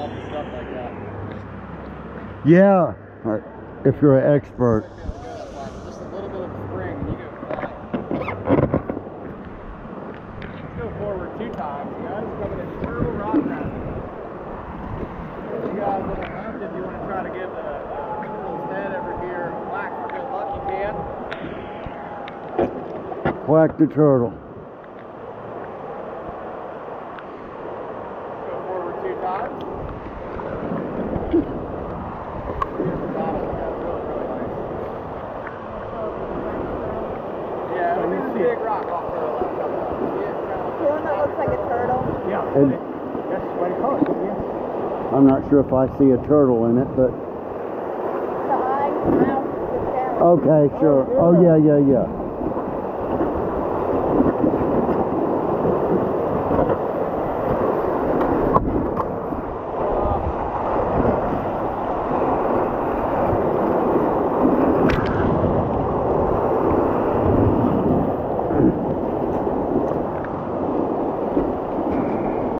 love stuff like that. Yeah, if you're an expert. Just a little bit of spring and you go flying. Let's go forward 2 times, guys. Coming at Turtle Rock Rapids. You guys on the left, if you want to try to give the turtle's head over here a whack for good luck, you can. Whack the turtle. Go forward 2 times. Yeah, it's a big rock off to the left. The one that looks like a turtle. Yeah, And that's the way to call it. Yeah. I'm not sure if I see a turtle in it, but The eyes, mouth, the tail. okay, sure. Oh, yeah, yeah, yeah.